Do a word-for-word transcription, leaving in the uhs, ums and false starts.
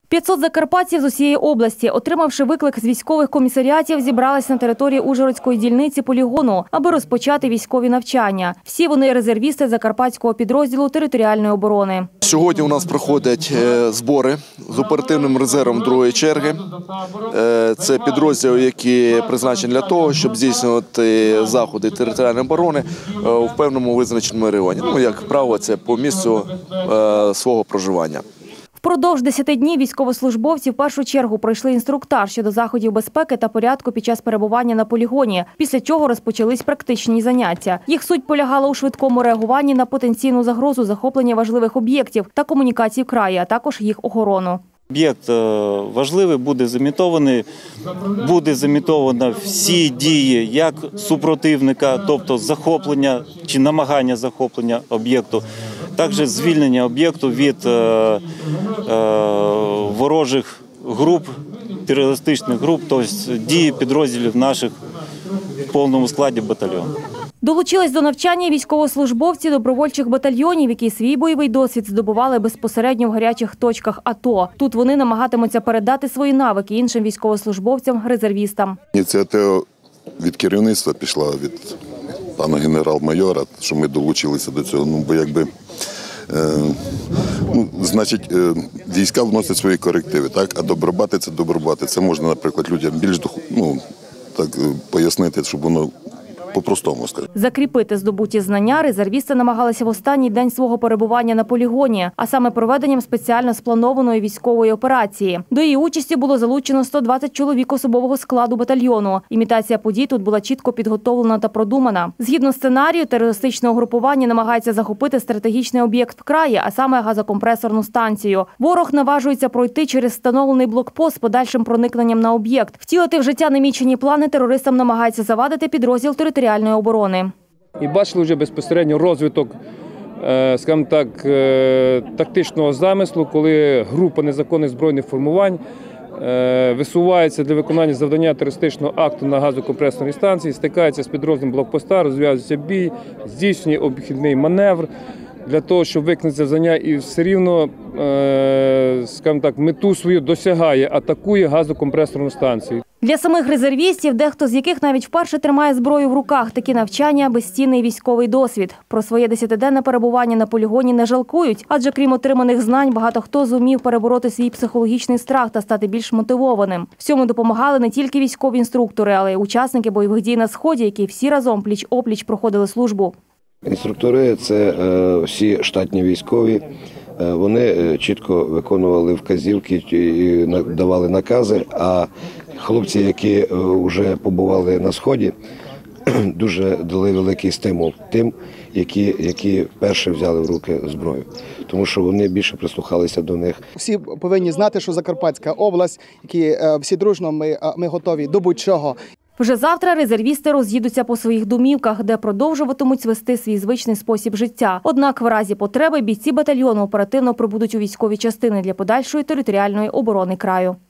п'ятсот закарпатців з усієї області, отримавши виклик з військових комісаріатів, зібрались на території Ужгородської дільниці полігону, аби розпочати військові навчання. Всі вони резервісти закарпатського підрозділу територіальної оборони. Сьогодні у нас проходять збори з оперативним резервом другої черги. Це підрозділ, який призначений для того, щоб здійснювати заходи територіальної оборони в певному визначеному районі. Ну, як правило, це по місцю свого проживання. Впродовж десяти днів військовослужбовці в першу чергу пройшли інструктаж щодо заходів безпеки та порядку під час перебування на полігоні, після чого розпочались практичні заняття. Їх суть полягала у швидкому реагуванні на потенційну загрозу захоплення важливих об'єктів та комунікацій в краї, а також їх охорону. Об'єкт важливий, буде замінований, буде заміновано всі дії як супротивника, тобто захоплення чи намагання захоплення об'єкту, також звільнення об'єкту від е, е, ворожих груп, терористичних груп, тобто дії підрозділів наших в повному складі батальйону. Долучились до навчання військовослужбовці добровольчих батальйонів, які свій бойовий досвід здобували безпосередньо в гарячих точках АТО. Тут вони намагатимуться передати свої навики іншим військовослужбовцям-резервістам. Ініціатива від керівництва пішла від пана генерал-майора, що ми долучилися до цього. Ну, бо якби, е, ну, значить, е, війська вносять свої корективи, так? А добробати – це добробати. Це можна, наприклад, людям більш ну, так, пояснити, щоб воно по-простому сказати. Закріпити здобуті знання резервісти намагалися в останній день свого перебування на полігоні, а саме проведенням спеціально спланованої військової операції. До її участі було залучено сто двадцять чоловік особового складу батальйону. Імітація подій тут була чітко підготовлена та продумана. Згідно сценарію, терористичне угрупування намагається захопити стратегічний об'єкт в краї, а саме газокомпресорну станцію. Ворог наважується пройти через встановлений блокпост з подальшим проникненням на об'єкт. Втілити в життя намічені плани терористам намагається завадити підрозділ територіальної оборони. І бачили вже безпосередньо розвиток, скажімо так, тактичного замислу, коли група незаконних збройних формувань висувається для виконання завдання терористичного акту на газокомпресорній станції, стикається з підрозділом блокпоста, розв'язується бій, здійснює обхідний маневр для того, щоб виконати завдання і все рівно, скажімо так, мету свою досягає, атакує газокомпресорну станцію. Для самих резервістів, дехто з яких навіть вперше тримає зброю в руках, такі навчання – безцінний військовий досвід. Про своє десятиденне перебування на полігоні не жалкують, адже крім отриманих знань, багато хто зумів перебороти свій психологічний страх та стати більш мотивованим. Всьому допомагали не тільки військові інструктори, але й учасники бойових дій на Сході, які всі разом пліч-опліч проходили службу. Інструктори – це всі штатні військові. Вони чітко виконували вказівки і давали накази, а хлопці, які вже побували на Сході, дуже дали великий стимул тим, які, які перші взяли в руки зброю, тому що вони більше прислухалися до них. Всі повинні знати, що Закарпатська область, які всі дружно ми, ми готові до будь-чого. Вже завтра резервісти роз'їдуться по своїх домівках, де продовжуватимуть вести свій звичний спосіб життя. Однак в разі потреби бійці батальйону оперативно прибудуть у військові частини для подальшої територіальної оборони краю.